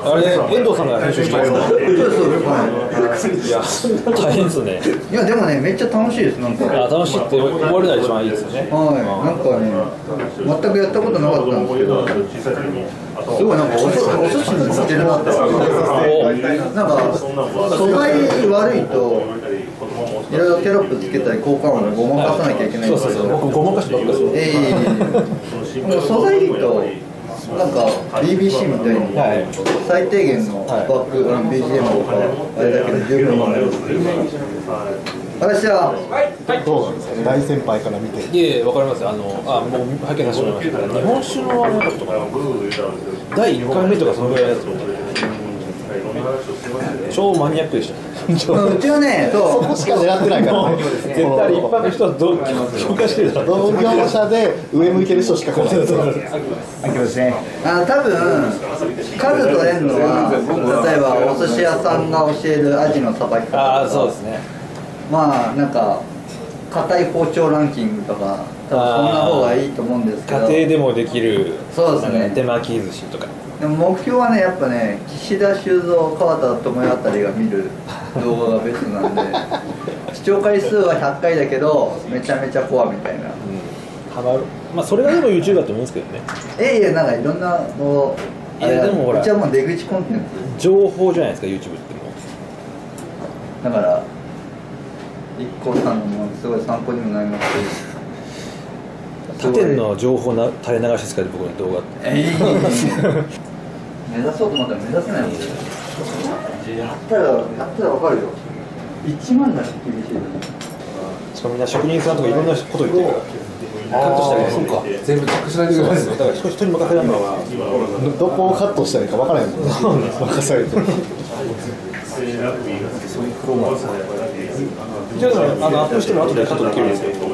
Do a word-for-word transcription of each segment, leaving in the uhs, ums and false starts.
あれ、遠藤さんが編集してますか。そうです、 いや、大変ですね。 いや、でもね、めっちゃ楽しいです、なんか。 あ、楽しいって思われない一番いいですよね。 はい、なんかね、全くやったことなかったんですけど。すごいなんかお寿司に似てるなって。なんか素材悪いと。いろいろテロップつけたり効果音をごまかさなきゃいけないんですけど、 僕ごまかしばっかりです。 ええ、素材いいとなんか ビービーシー みたいに最低限のバック ビージーエム とかあれだけで十分なんです。私はどうなんですかね、大先輩から見て。 いえ、わかりますよ。あの、あ、もう拝見させてもらいました。日本酒のあのとかだいいっかいめとかそのぐらいのやつも超マニアックでした。 うちはね、 そこしか狙ってないからね。 絶対一般の人はどう共感してるだろう。 同業者で上向いてる人しか来ない。 あの多分数取れるのは例えばお寿司屋さんが教えるアジのさばき方とか、 あ、そうですね。 まあなんか硬い包丁ランキングとか多分そんな方がいいと思うんですけど、 家庭でもできるそうですね、 手巻き寿司とか。 でも目標はね、やっぱね、岸田修造、川田智也あたりが見る動画がベストなんで視聴回数はひゃっかいだけどめちゃめちゃコアみたいな、うん、 ハマる。まあそれがでも YouTube だと思うんですけどね。 えいや、なんかいろんなこう、 いやでもほら、 うちはもう出口コンテンツ情報じゃないですか YouTube ってもうだから イッコー さんのもすごい参考にもなりますし、 他店の情報な垂れ流しですから僕の動画って、 えー、目指そうと思ったら目指せないもんね。やったらやったら分かるよ。いちまんだし厳しい。 しかもみんな職人さんとかいろんなこと言ってるからカットしてあげる。そうか、全部チェックしないといけないですよ。だから人に任せられない。 どこをカットしたらいいか分からないもんね。任されてる。 そういうフローもある。じゃあ、あのアップしても後でカットできるんですけど。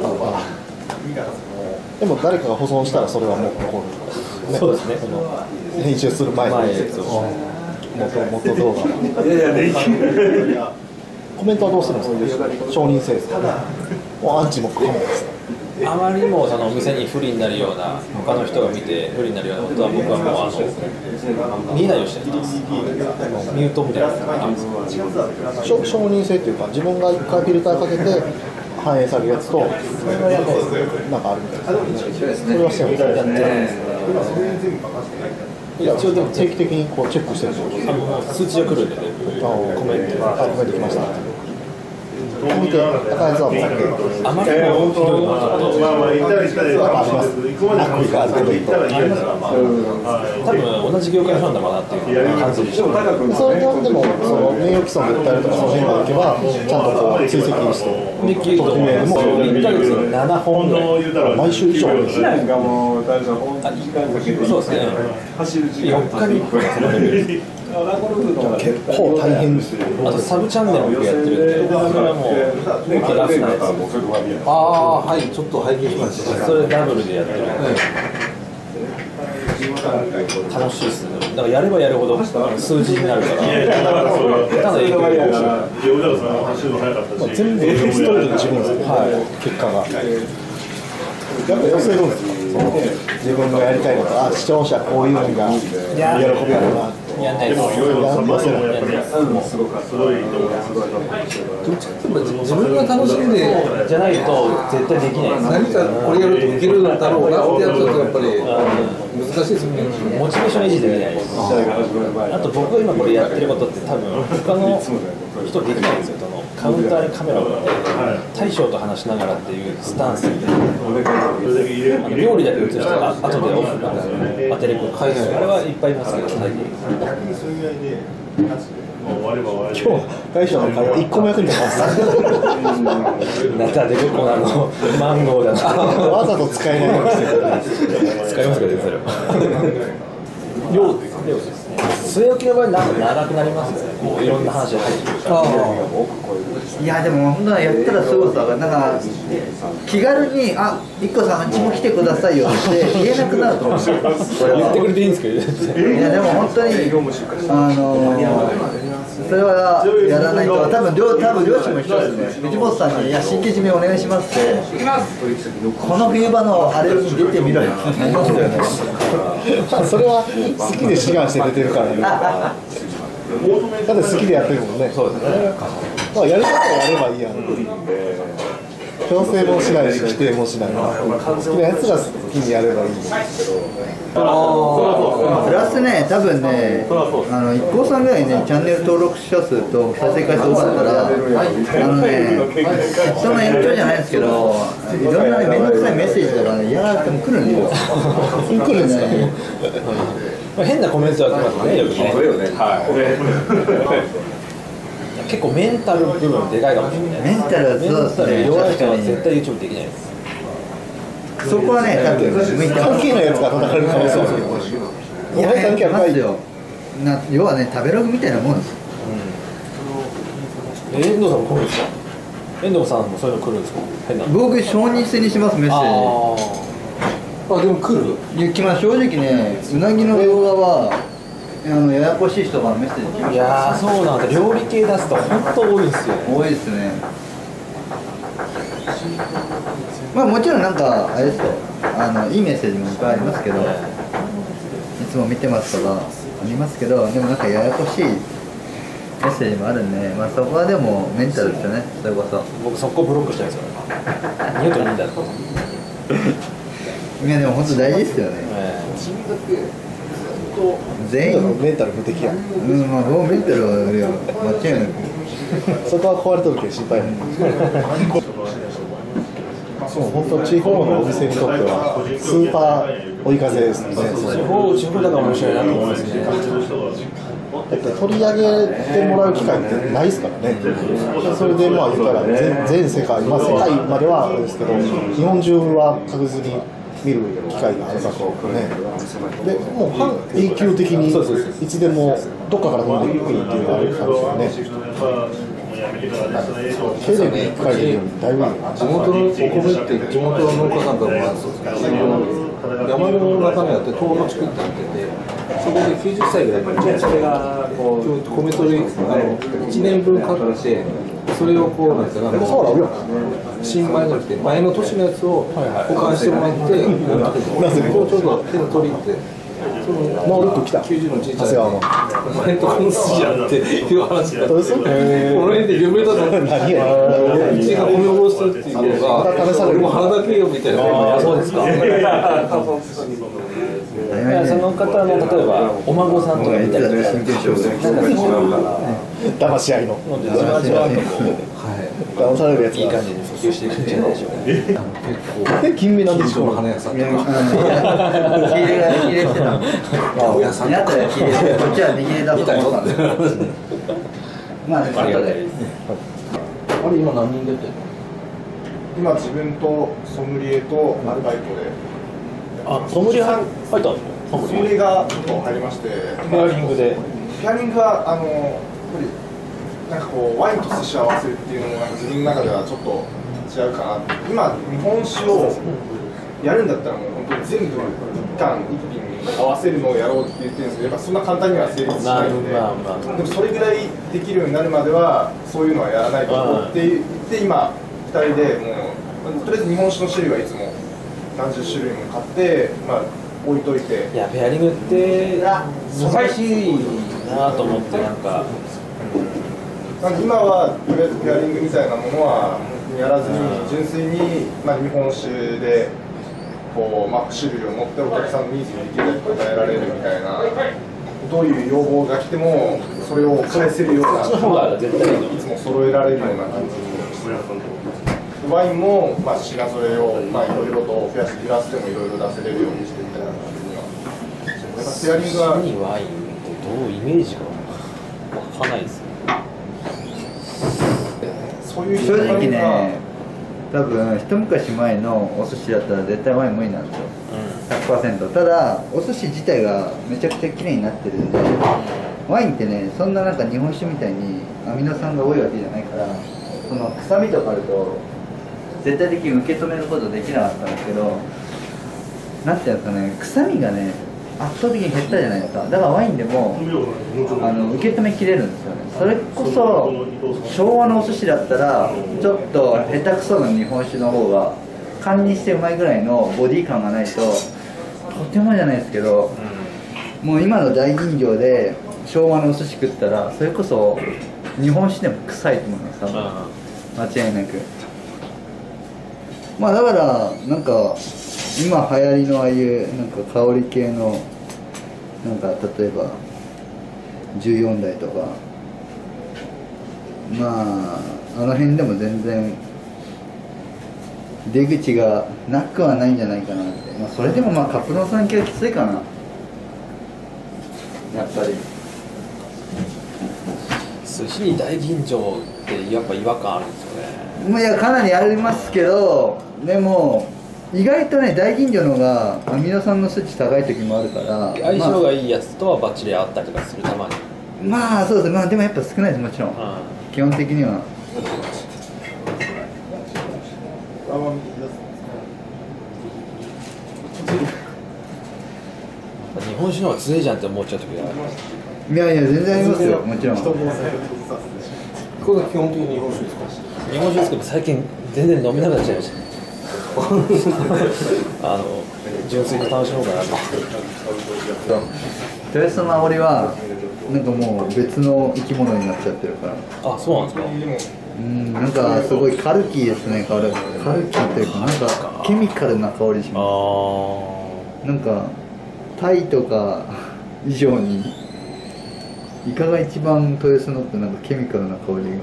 でも誰かが保存したらそれはもう残る、ね、 そうですね。 編集する前に元元動画はコメントはどうするんですか。承認制ですか。もうアンチもかもですあまりにもそのお店に不利になるような他の人が見て不利になるようなことは僕はもうあの見えないようにしてます。ミュートみたいな承認制っていうか自分が一回フィルターかけて反映されるやつと、それはやっぱりなんかあるみたいです。それはしてますね。いや、一応でも定期的にこうチェックしてるんですよ。 数値が来るんでね。 コメント、あ、コメント来ました。見て、高安はもうあまりにもひどいのはちょっとやっぱあります。悪意があること言うと。 多分同じ業界のファンだかなっていう感じでした。 それでもその名誉毀損で訴えるとかその辺までいけばちゃんとこう追跡して。 できると思います。いっかげつにななほんぐらい。 毎週以上ですね。 そうですね。よっかにいっかいそのレベル。 結構大変ですよ。 あとサブチャンネルもやってるんで、だからもうラフなやつ。 ああ、はい、ちょっと拝見しました。 それダブルでやってるんで、楽しいですね。だからやればやるほど数字になるから、ただ影響力全部ストレートで自分ですね。はい、結果が。やっぱ寄せるんですか。自分がやりたいこと、あ、視聴者こういうのが喜ぶやろうな。 やんないです。 自分が楽しんでじゃないと絶対できないです。 何かこれやると受けるんだろうなってやつだとやっぱり難しいですよね。 モチベーション維持できないです。あと僕が今これやってることって多分他の人できないんですよ。そのカウンターにカメラを置いて大将と話しながらっていうスタンスで、あの料理だけ映してあ後でオフ当てれる、あれはいっぱいいますけど最近。 今日大将の会話一個も役に立たないナタデココナのマンゴーだな。 わざと使えないようにしてる。 使いますかねそれは。量ですね。据え置きの場合なんか長くなりますね。こういろんな話が入ってくるから。 いやでも本当はやったらすごさがなんか気軽にあいっこさんうちも来てくださいよって言えなくなると思うんですよ。 言ってくれていいんですけど。 いやでも本当にあのそれはやらないと多分両多分両親も一緒ですね。藤本さんにいや新規締めお願いしますってこの冬場のあれに出てみろよって思うんだよね。 それは好きで志願して出てるからね。 いうのがだって好きでやってるもんね。 そうですね。 まあやることはやればいいやん。強制もしないし否定もしない。好きなやつが好きにやればいいんですけど。 プラスね、多分ね、あの IKKO さんぐらいね、チャンネル登録者数と再生回数多かったら、あのね、その延長じゃないですけど、いろんなね、面倒くさいメッセージとかね、やられても来るんですよ。来るんですかね。 変なコメントは来ますね、よくね。結構メンタル部分でかいかもしれない。 メンタルはそうですね。 弱い人は絶対 YouTube できないです。 そこはね、多分向いてます。 関係ないやつが叩かれる可能性あるけど。 いや、関係ありますよ。な、要はね、食べログみたいなもんですよ。 うん、遠藤さんも来るんですか。遠藤さんもそういうの来るんですか。変な。 僕承認制にします、メッセージ。 ああ、でも来る。 いや、まあ正直ね、うなぎの動画は。あのややこしい人がメッセージ来ました。 いやー、そうなんだ。料理系出すと本当多いですよね。 多いですね。まあもちろんなんかあれですよ、あのいいメッセージもいっぱいありますけど、いつも見てますとかありますけど、でもなんかややこしいメッセージもあるんで、まあそこはでもメンタルですよね。それこそ僕そこブロックしたいですよね。ニュートンいいんだと。 いやでも本当大事ですよね。全員メンタル無敵や。 うん、まあ僕メンタルは間違いなくそこは壊れとるけど心配ない。そう、本当地方のお店にとってはスーパー追い風ですね。 地方地方だから面白いなと思いますね。 だって取り上げてもらう機会ってないですからね。それでまあ言ったら 全, 全世界、まあ世界まではあれですけど、日本中は確実に見る機会があるかとね。でもう半永久的にいつでもどっかから飛んでいくっていうのがあるかもしれないね。テレビいっかいでよりだいぶ地元のお米って地元の農家さんからもらうんですよ。山の中にあって遠野地区ってなってて、そこできゅうじゅっさいぐらいにそれがこう米取りあのいちねんぶん買ってそれをこうなんていうか新米じゃなくて前の年のやつを保管してもらってこうちょうど手の取りってそのもうよく来たきゅうじゅうのじいちゃん長谷川のお前んとこの筋やっていう話があってこの辺で夢だと何やうちが米をろするっていうのが俺も腹だけよみたいな。 あ、そうですか。いや、その方の例えばお孫さんとか見たりとか、なんか騙し合いのじわじわとこう騙されるやついい感じに普及していくんじゃないでしょうか。 で金目なんでしょう。 花屋さんいや、あの、切れが切れしてたの。 八百屋さんやったら切れ、こっちは握れだと思ったんですよ。まあ、でも後で。 あれ今何人出てるの？ 今自分とソムリエとアルバイトで、 あ、ソムリエ入ったんですか？ ソムリエがちょっと入りまして、 ペアリングで。 ペアリングはあのやっぱりなんかこうワインと寿司を合わせるっていうのもなんか自分の中ではちょっと違うかな。今日本酒をやるんだったらもう本当に全部一貫一品合わせるのをやろうって言ってるんですけど、やっぱそんな簡単には成立しないので、 まあまあ、 でもそれぐらいできるようになるまではそういうのはやらないと思って言って今ふたりでもうとりあえず日本酒の種類はいつも何十種類も買って、まあ、置いといて。 いや、ペアリングって難しいなと思って、なんかなんで今はとりあえずペアリングみたいなものはやらずに純粋に、まあ、日本酒でこう、まあ、種類を持ってお客さんのニーズにできるだけ答えられるみたいな、どういう要望が来てもそれを返せるような、いつも揃えられるような感じにしてます。ワインも、まあ、品揃えを、まあ、いろいろと増やしてグラスでもいろいろ出せれるようにしてみたいな感じには。やっぱペアリングは何ワインってどうイメージがわかんないですよ。 そういう正直ね、多分一昔前のお寿司だったら絶対ワイン無理なんですよ、ひゃくパーセント。ただお寿司自体がめちゃくちゃ綺麗になってるんで、ワインってね、そんななんか日本酒みたいにアミノ酸が多いわけじゃないから、その臭みとかあると絶対的に受け止めることできなかったんですけど、なんていうんですかね、臭みがね圧倒的に減ったじゃないですか。だからワインでもあの受け止めきれるんですよね。それこそ昭和のお寿司だったらちょっと下手くそな日本酒の方が堪忍してうまいぐらいのボディ感がないととてもじゃないですけど、もう今の大吟醸で昭和のお寿司食ったらそれこそ日本酒でも臭いと思います間違いなく。まあだからなんか今流行りのああいうなんか香り系のなんか例えばじゅうよんだいとかまああの辺でも全然出口がなくはないんじゃないかなって、まあ、それでもまあカップの産系はきついかなやっぱり。 寿司に大吟醸ってやっぱ違和感あるんですよね。 まあいやかなりありますけどでも意外とね大吟醸の方がアミノ酸の数値高い時もあるから相性がいいやつとはバッチリあったりとかするたまに。 まあそうです、まあでもやっぱ少ないですもちろん、うん、基本的には。 日本酒の方が強いじゃんって思っちゃう時がある。 いやいや全然ありますよもちろん。 これが基本的に日本酒ですか？ 日本酒ですけど最近全然飲めなくなっちゃいましたあの純粋に楽しもうかなと。 豊洲の香りはなんかもう別の生き物になっちゃってるから。 あ、そうなんですか。 うんなんかすごいカルキーですね。カルカルキーというかなんかケミカルな香りします。あなんかタイとか以上にイカが一番豊洲のってなんかケミカルな香りが。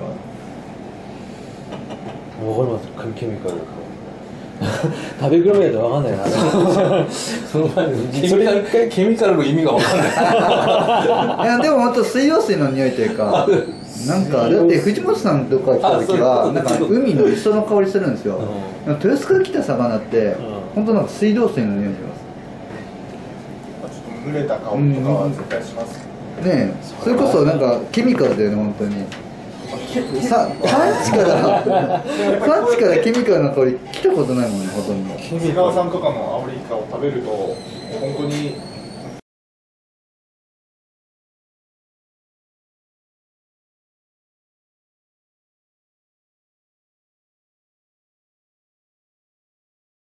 わかります。ケミカル食べ比べないとわかんないなその前にケミカルケミカルの意味がわかんないいやでも本当水道水の匂いというかなんかだって藤本さんとか来た時はなんか海の磯の香りするんですよ、うん、豊洲から来た魚って、うん、本当なんか水道水の匂いします。 ちょっと蒸れた香りとかは絶対します、 うん、ねえそれこそなんかケミカルだよね本当に。さ産地から産地からケミカルな香り来たことないもんねほとんど。 瀬川さんとかのアオリイカを食べると本当に